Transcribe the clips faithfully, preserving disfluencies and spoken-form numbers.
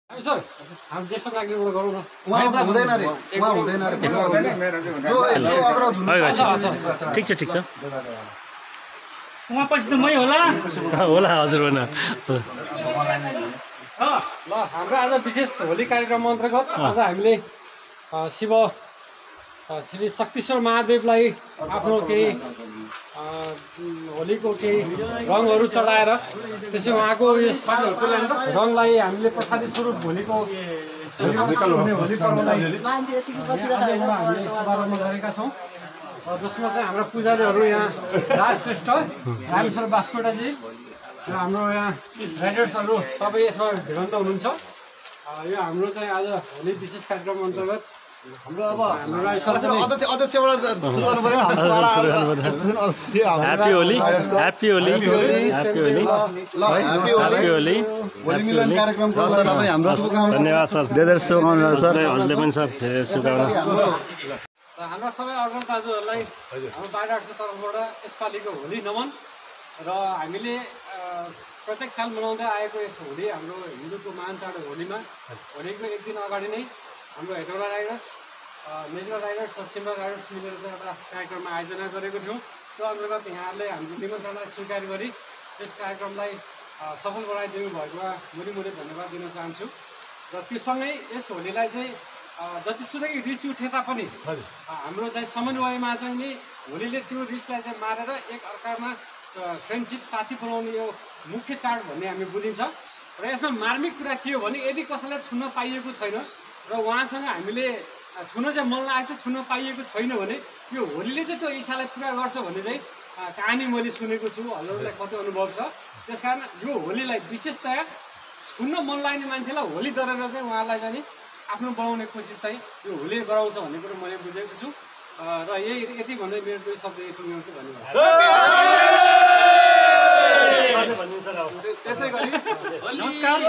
Sir हम ज्येष्ठ नागरिकबाट गरौँ न उहाँ उहाँ हुँदैन रे उहाँ हुँदैन रे जो जो अग्रज हुनुहुन्छ ठीक छ ठीक छ उहाँ पछि त मै होला होला हजुर भन ल हाम्रो आज विशेष होली कार्यक्रम अन्तर्गत आज हामीले शिव श्री शक्तिश्वर महादेवलाई आफ्नो केही होलीको केही रङहरू चढाएर त्यसै उहाँको यस रङलाई हामीले प्रसादी स्वरूप भोलिको होली पर्वलाई शुभारम्भ गरेका छौँ जसमा चाहिँ हाम्रा पुजारीहरू यहाँ राज श्रेष्ठ रामेश्वर बास्कोटाजी र हाम्रो यहाँ राइडर्सहरू सबै यसमा भिडन्त हुनुहुन्छ। यो हाम्रो चाहिँ आज होली विशेष कार्यक्रम अन्तर्गत हाम्रो अब अध्यक्ष अध्यक्षबाट सुरु गर्नु पर्यो happy Holi happy Holi happy Holi ल ह्यापी होली होली मिलन कार्यक्रमको लागि पनि हाम्रो शुभकामना धन्यवाद सर धेरै शुभकामना सर हजुरले पनि सर धेरै शुभकामना हाम्रा सबै अग्रज दाजुहरूलाई हाम्रो बाहिरको तर्फबाट यसपालिको होली नमन र हामीले प्रत्येक साल मनाउँदै आएको यस होली हाम्रो हिन्दूको महान चाड होलीमा होलीको एक दिन अगाडि नै हाम्रो हेटौँडा राइडर्स मेजर राइडर्स र सिमरा राइडर्स मिलेर चाहिँ एउटा कार्यक्रममा आयोजना गरेको थियौँ। त्यो अन्तर्गत यहाँहरूले हाम्रो निमन्त्रणालाई स्वीकार गरी यस कार्यक्रमलाई सफल बनाइदिनु भएकोमा मुरी मुरी धन्यवाद दिन चाहन्छु। र त्योसँगै यस होलीलाई चाहिँ जतिसुकै रिस उठे तापनि हाम्रो चाहिँ समन्वयमा चाहिँ नि होलीले त्यो रिसलाई चाहिँ मारेर एक अर्कामा फ्रेन्डसिप साथी बनाउने यो मुख्य चाड भन्ने हामी बुझिन्छ। र यसमा मार्मिक कुरा के हो भने यदि कसैलाई छुन पाइएको छैन र उहाँसँग हामीले छुन चाहिँ मन लागेको छ छुन पाइएको छैन भने यो होलीले चाहिँ त्यो इच्छालाई पुरा गर्छ भन्ने चाहिँ कहानी मैले सुनेको छु, हजुरहरूलाई कति अनुभव छ। त्यस कारण यो होलीलाई विशेषतया छुन मन लाग्ने मान्छेलाई होली गरेर चाहिँ उहाँलाई चाहिँ आफ्नो बनाउने कोसिस चाहिँ यो होली गराउँछ भन्ने कुरो मैले बुझेको छु। र यही यति भन्दै मेरो दुई शब्द यति मिलाउँछु धन्यवाद। त्यसै गरी नमस्कार,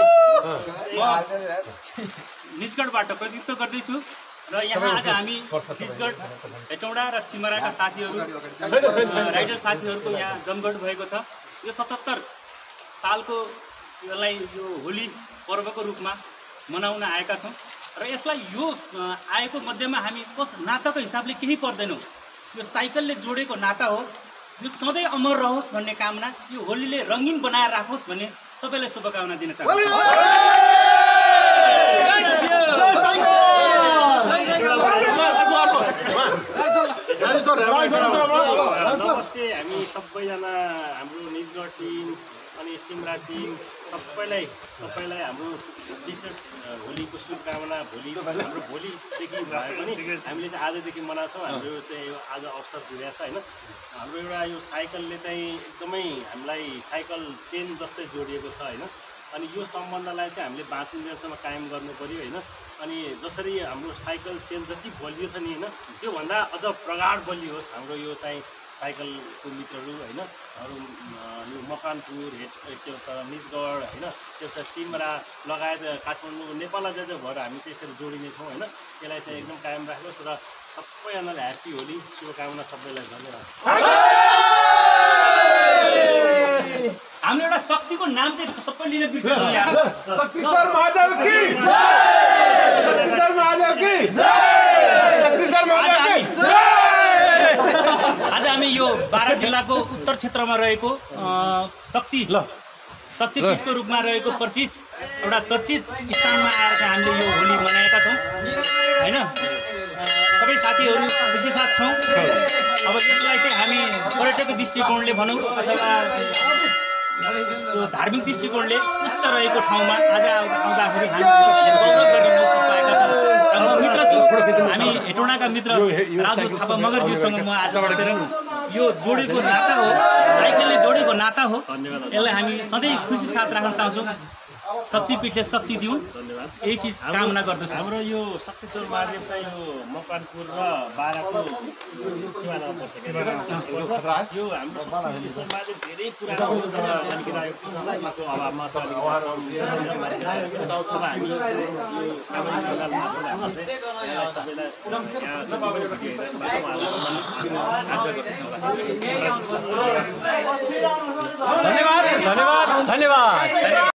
निजगढबाट प्रतिनिधित्व गर्दैछु र यहाँ आज हामी निजगढ हेटौँडा र सिमराका साथीहरू राइडर साथीहरूको यहाँ जमघट भएको छ। यो सतहत्तर सालको यसलाई यो होली पर्वको रूपमा मनाउन आएका छौँ र यसलाई यो आएको मध्येमा हामी कस नाताको हिसाबले केही पर्दैनौँ। यो साइकलले जोडेको नाता हो, यो सधैँ अमर रहोस् भन्ने कामना, यो होलीले रङ्गिन बनाएर राखोस् भन्ने सबैलाई शुभकामना दिन चाहन्छु। नमस्ते, हामी सबैजना हाम्रो निजगढ टिम अनि सिमरा टिम सबैलाई सबैलाई हाम्रो विशेष होलीको शुभकामना। भोलि हाम्रो भोलिदेखि भए पनि हामीले चाहिँ आजदेखि मनाउँछौँ। हाम्रो चाहिँ यो आज अवसर जुरेको छ होइन। हाम्रो एउटा यो साइकलले चाहिँ एकदमै हामीलाई साइकल चेन जस्तै जोडिएको छ होइन। अनि यो सम्बन्धलाई चाहिँ हामीले बाँचिन्जेलसम्म कायम गर्नु पऱ्यो होइन। अनि जसरी हाम्रो साइकल चेन जति बलियो छ नि होइन, त्योभन्दा अझ प्रगाढ बलियोस् हाम्रो यो चाहिँ साइकलको मित्रहरू होइन। अरू यो मकवानपुर हेट के भन्छ निजगढ होइन, त्यो सिमरा लगायत काठमाडौँ नेपाललाई चाहिँ भएर हामी चाहिँ यसरी जोडिनेछौँ होइन। यसलाई चाहिँ एकदम कायम राख्नुहोस् र सबैजनालाई ह्याप्पी होली शुभकामना सबैलाई धन्यवाद। हाम्रो एउटा शक्तिको नाम चाहिँ सबै लिन बिर्सेको यहाँ शक्तिश्वर महादेव की जय, शक्तिश्वर महादेव की जय, शक्तिश्वर महादेव की जय। आज हामी यो बारा जिल्लाको उत्तर क्षेत्रमा रहेको शक्ति ल शक्तिपीठको रूपमा रहेको परिचित एउटा चर्चित स्थानमा आएर चाहिँ हामीले यो होली मनाएका छौँ होइन। सबै साथीहरू खुसी साथ छौँ। अब यसलाई चाहिँ हामी पर्यटकको दृष्टिकोणले भनौँ अथवा यो धार्मिक दृष्टिकोणले उच्च रहेको ठाउँमा आज आउँदाखेरि हामी गौरव गर्ने महसुस पाएका छौँ। र म मित्र छु, हामी हेटौँडाका मित्र राजु थापा मगरज्यूसँग म आज बसेर यो जोडेको नाता हो, साइकलले जोडेको नाता हो, यसलाई हामी सधैँ खुसी साथ राख्न चाहन्छौँ। शक्तिपीठले शक्ति दिउन् यही चिज कामना गर्दछु। हाम्रो यो शक्तिश्वर महादेव चाहिँ यो मकवानपुर र बाराको सिमानामा पर्छ। यो हाम्रो शक्तिश्वर महादेव धेरै पुरानो मान्छेको अभावमा छ। अब हामी यो सामाजिक सञ्जालमा सबैलाई धन्यवाद धन्यवाद धन्यवाद।